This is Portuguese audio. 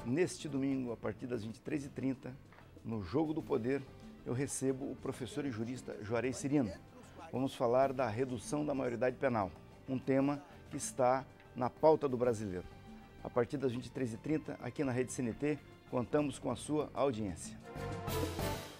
Neste domingo, a partir das 23h30, no Jogo do Poder, eu recebo o professor e jurista Juarez Cirino. Vamos falar da redução da maioridade penal, um tema que está na pauta do brasileiro. A partir das 23h30, aqui na Rede CNT, contamos com a sua audiência.